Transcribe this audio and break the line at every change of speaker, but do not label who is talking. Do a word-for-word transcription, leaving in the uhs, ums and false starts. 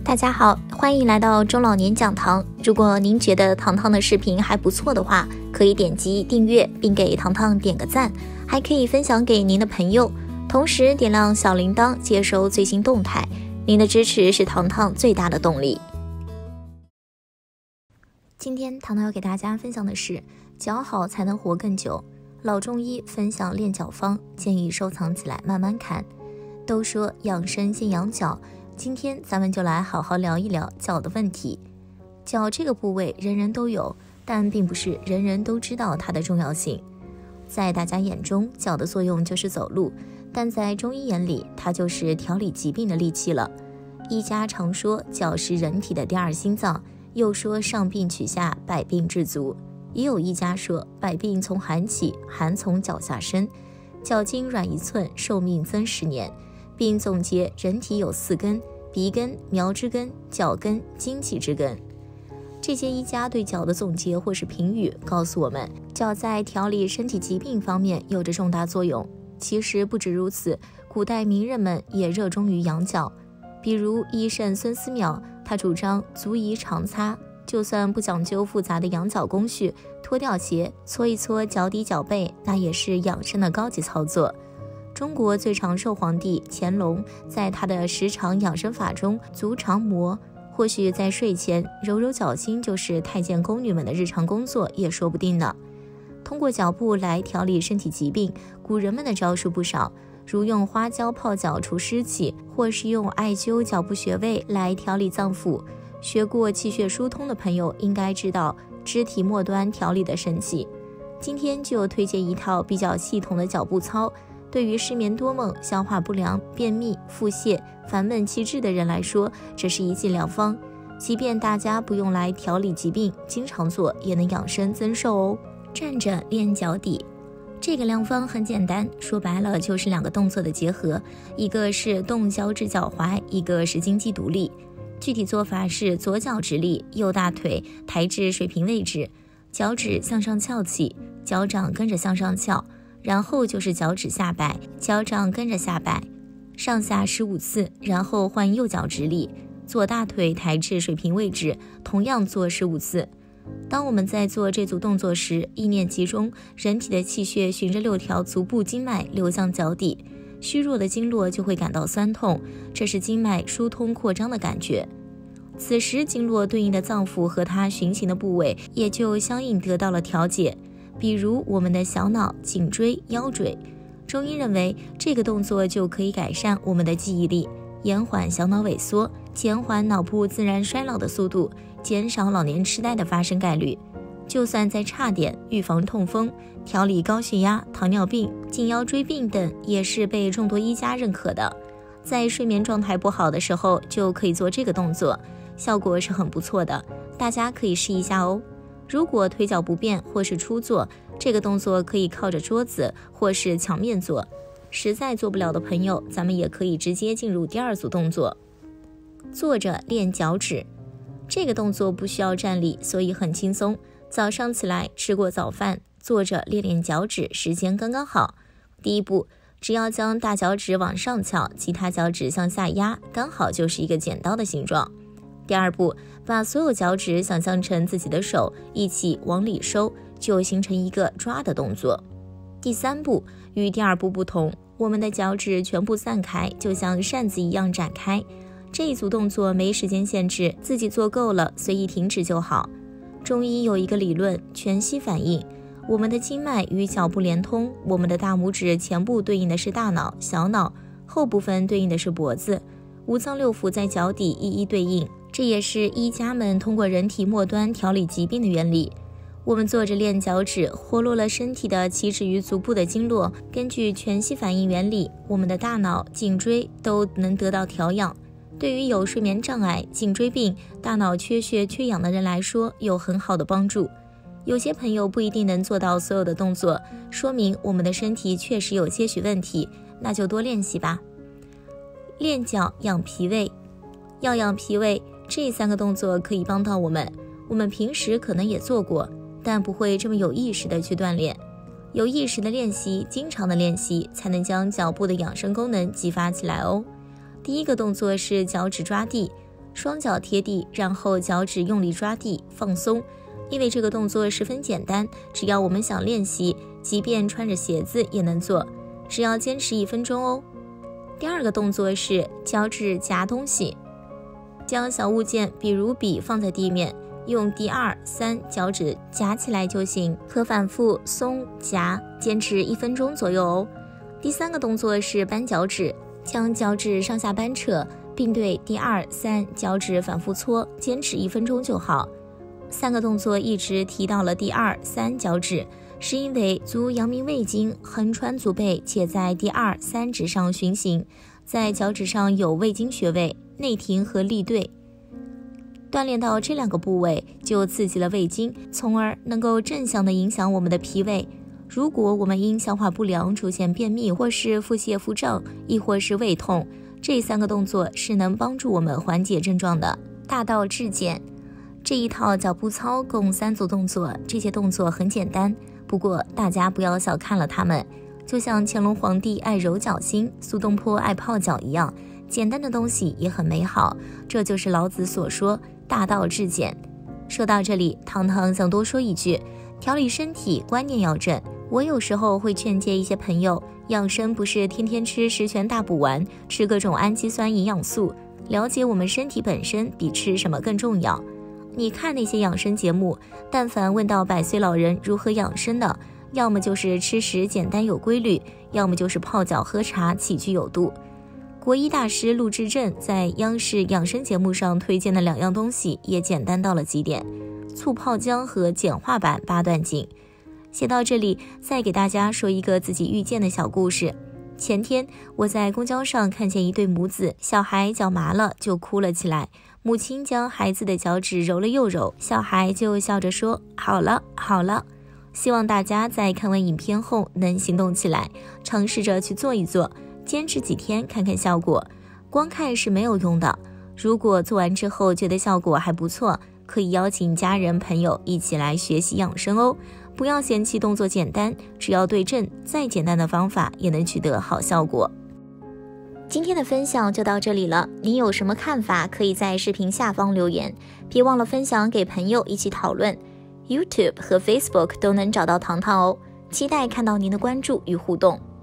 大家好，欢迎来到中老年讲堂。如果您觉得糖糖的视频还不错的话，可以点击订阅并给糖糖点个赞，还可以分享给您的朋友，同时点亮小铃铛接收最新动态。您的支持是糖糖最大的动力。今天糖糖要给大家分享的是脚好才能活更久，老中医分享练脚方，建议收藏起来慢慢看。都说养生先养脚，今天咱们就来好好聊一聊脚的问题。脚这个部位人人都有，但并不是人人都知道它的重要性。在大家眼中，脚的作用就是走路，但在中医眼里，它就是调理疾病的利器了。医家常说脚是人体的第二心脏，又说上病取下，百病治足。也有医家说百病从寒起，寒从脚下生，脚筋软一寸，寿命增十年，并总结人体有四根：鼻根、苗之根、脚根、精气之根。这些医家对脚的总结或是评语告诉我们，脚在调理身体疾病方面有着重大作用。其实不止如此，古代名人们也热衷于养脚，比如医圣孙思邈，他主张足宜常擦，就算不讲究复杂的养脚工序，脱掉鞋搓一搓脚底脚背，那也是养生的高级操作。中国最长寿皇帝乾隆在他的十常养生法中，足常摩，或许在睡前揉揉脚心就是太监宫女们的日常工作也说不定呢。通过脚部来调理身体疾病，古人们的招数不少，如用花椒泡脚除湿气，或是用艾灸脚部穴位来调理脏腑。学过气血疏通的朋友应该知道肢体末端调理的神器。今天就推荐一套比较系统的脚部操，对于失眠多梦、消化不良、便秘、腹泻、烦闷气滞的人来说，这是一剂良方。即便大家不用来调理疾病，经常做也能养生增寿哦。站着练脚底，这个良方很简单，说白了就是两个动作的结合，一个是动脚趾脚踝，一个是金鸡独立。具体做法是左脚直立，右大腿抬至水平位置，脚趾向上翘起，脚掌跟着向上翘，然后就是脚趾下摆，脚掌跟着下摆，上下十五次，然后换右脚直立，左大腿抬至水平位置，同样做十五次。当我们在做这组动作时，意念集中，人体的气血循着六条足部经脉流向脚底，虚弱的经络就会感到酸痛，这是经脉疏通扩张的感觉。此时经络对应的脏腑和它循行的部位也就相应得到了调节，比如我们的小脑、颈椎、腰椎。中医认为这个动作就可以改善我们的记忆力，延缓小脑萎缩，减缓脑部自然衰老的速度，减少老年痴呆的发生概率。就算再差点，预防痛风、调理高血压、糖尿病、颈腰椎病等也是被众多医家认可的。在睡眠状态不好的时候就可以做这个动作，效果是很不错的，大家可以试一下哦。如果腿脚不便或是初坐，这个动作可以靠着桌子或是墙面做。实在做不了的朋友，咱们也可以直接进入第二组动作，坐着练脚趾。这个动作不需要站立，所以很轻松。早上起来吃过早饭，坐着练练脚趾，时间刚刚好。第一步，只要将大脚趾往上翘，其他脚趾向下压，刚好就是一个剪刀的形状。第二步，把所有脚趾想象成自己的手，一起往里收，就形成一个抓的动作。第三步与第二步不同，我们的脚趾全部散开，就像扇子一样展开。这一组动作没时间限制，自己做够了随意停止就好。中医有一个理论，全息反应，我们的经脉与脚部连通，我们的大拇指前部对应的是大脑、小脑，后部分对应的是脖子，五脏六腑在脚底一一对应，这也是医家们通过人体末端调理疾病的原理。我们坐着练脚趾，活络了身体的起止于足部的经络，根据全息反应原理，我们的大脑、颈椎都能得到调养。对于有睡眠障碍、颈椎病、大脑缺血缺氧的人来说，有很好的帮助。有些朋友不一定能做到所有的动作，说明我们的身体确实有些许问题，那就多练习吧。练脚养脾胃，要养脾胃，这三个动作可以帮到我们。我们平时可能也做过，但不会这么有意识的去锻炼。有意识的练习，经常的练习，才能将脚部的养生功能激发起来哦。第一个动作是脚趾抓地， 双脚贴地，然后脚趾用力抓地放松。因为这个动作十分简单，只要我们想练习，即便穿着鞋子也能做，只要坚持一分钟哦。第二个动作是脚趾夹东西，将小物件比如笔放在地面，用第二、三脚趾夹起来就行，可反复松夹，坚持一分钟左右哦。第三个动作是扳脚趾，将脚趾上下扳扯，并对第二、三脚趾反复搓，坚持一分钟就好。三个动作一直提到了第二、三脚趾，是因为足阳明胃经横穿足背，且在第二、三指上循行，在脚趾上有胃经穴位，内庭和立对。锻炼到这两个部位，就刺激了胃经，从而能够正向的影响我们的脾胃。如果我们因消化不良出现便秘，或是腹泻腹胀，亦或是胃痛，这三个动作是能帮助我们缓解症状的。大道至简，这一套脚步操共三组动作，这些动作很简单，不过大家不要小看了它们。就像乾隆皇帝爱揉脚心，苏东坡爱泡脚一样，简单的东西也很美好，这就是老子所说大道至简。说到这里，糖糖想多说一句，调理身体观念要正。我有时候会劝诫一些朋友，养生不是天天吃十全大补丸，吃各种氨基酸营养素，了解我们身体本身比吃什么更重要。你看那些养生节目，但凡问到百岁老人如何养生的，要么就是吃食简单有规律，要么就是泡脚喝茶起居有度。国医大师陆志正在央视养生节目上推荐的两样东西也简单到了极点，醋泡姜和简化版八段锦。写到这里，再给大家说一个自己遇见的小故事。前天我在公交上看见一对母子，小孩脚麻了就哭了起来，母亲将孩子的脚趾揉了又揉，小孩就笑着说好了好了。希望大家在看完影片后能行动起来，尝试着去做一做，坚持几天看看效果。光看是没有用的，如果做完之后觉得效果还不错，可以邀请家人朋友一起来学习养生哦。不要嫌弃动作简单，只要对症，再简单的方法也能取得好效果。今天的分享就到这里了，你有什么看法可以在视频下方留言，别忘了分享给朋友一起讨论。YouTube 和 Facebook 都能找到糖糖哦，期待看到您的关注与互动。